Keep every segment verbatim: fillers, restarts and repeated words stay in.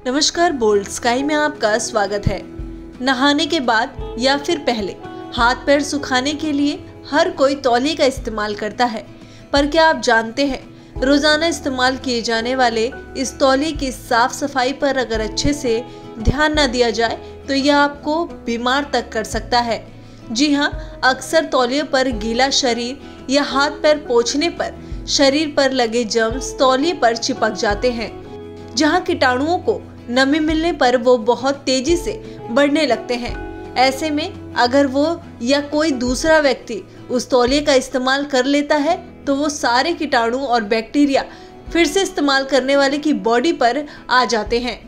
नमस्कार, bold sky में आपका स्वागत है। नहाने के बाद या फिर पहले हाथ पैर सुखाने के लिए हर कोई तौलिए का इस्तेमाल करता है, पर क्या आप जानते हैं रोजाना इस्तेमाल किए जाने वाले इस तौलिए की साफ सफाई पर अगर अच्छे से ध्यान न दिया जाए तो यह आपको बीमार तक कर सकता है। जी हाँ, अक्सर तौलिए पर गीला शरीर या हाथ पैर पोंछने पर शरीर पर लगे जर्म्स तौलिए पर चिपक जाते हैं, जहाँ कीटाणुओं को नमी मिलने पर वो बहुत तेजी से बढ़ने लगते हैं। ऐसे में अगर वो या कोई दूसरा व्यक्ति उस तौलिए का इस्तेमाल कर लेता है तो वो सारे कीटाणु और बैक्टीरिया फिर से इस्तेमाल करने वाले की बॉडी पर आ जाते हैं।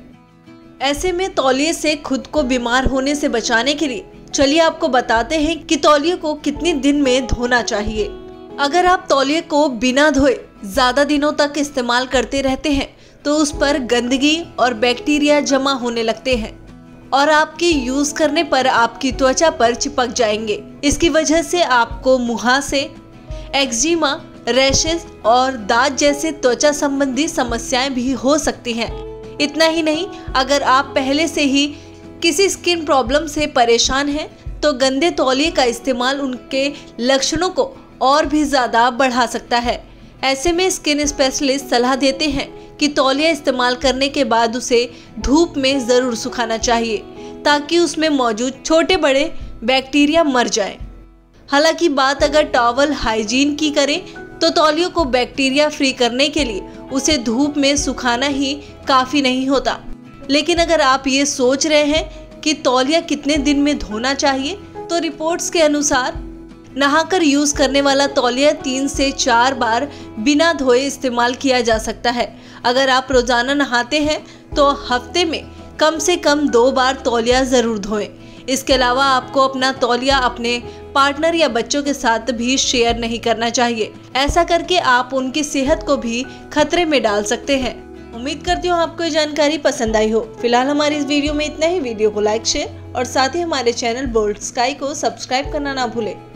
ऐसे में तौलिए से खुद को बीमार होने से बचाने के लिए चलिए आपको बताते हैं कि तौलिए को कितने दिन में धोना चाहिए। अगर आप तौलिए को बिना धोए ज्यादा दिनों तक इस्तेमाल करते रहते हैं तो उस पर गंदगी और बैक्टीरिया जमा होने लगते हैं और आपके यूज करने पर आपकी त्वचा पर चिपक जाएंगे। इसकी वजह से आपको मुहासे, एक्जिमा, रैशेस और दाग जैसे त्वचा संबंधी समस्याएं भी हो सकती हैं। इतना ही नहीं, अगर आप पहले से ही किसी स्किन प्रॉब्लम से परेशान हैं तो गंदे तौलिए का इस्तेमाल उनके लक्षणों को और भी ज्यादा बढ़ा सकता है। ऐसे में स्किन स्पेशलिस्ट सलाह देते हैं कि तौलिया इस्तेमाल करने के बाद उसे धूप में जरूर सुखाना चाहिए ताकि उसमें मौजूद छोटे बड़े बैक्टीरिया मर जाएं। हालांकि बात अगर टॉवल हाइजीन की करें तो तौलियों को बैक्टीरिया फ्री करने के लिए उसे धूप में सुखाना ही काफ़ी नहीं होता। लेकिन अगर आप ये सोच रहे हैं कि तौलिया कितने दिन में धोना चाहिए, तो रिपोर्ट्स के अनुसार नहाकर यूज करने वाला तौलिया तीन से चार बार बिना धोए इस्तेमाल किया जा सकता है। अगर आप रोजाना नहाते हैं तो हफ्ते में कम से कम दो बार तौलिया जरूर धोएं। इसके अलावा आपको अपना तौलिया अपने पार्टनर या बच्चों के साथ भी शेयर नहीं करना चाहिए। ऐसा करके आप उनकी सेहत को भी खतरे में डाल सकते हैं। उम्मीद करती हूँ आपको ये जानकारी पसंद आई हो। फिलहाल हमारी इस वीडियो में इतना ही। वीडियो को लाइक, शेयर और साथ ही हमारे चैनल बोल्ड स्काई को सब्सक्राइब करना ना भूलें।